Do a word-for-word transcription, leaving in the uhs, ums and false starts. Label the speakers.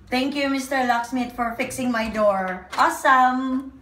Speaker 1: Thank you, Mister Locksmith, for fixing my door. Awesome!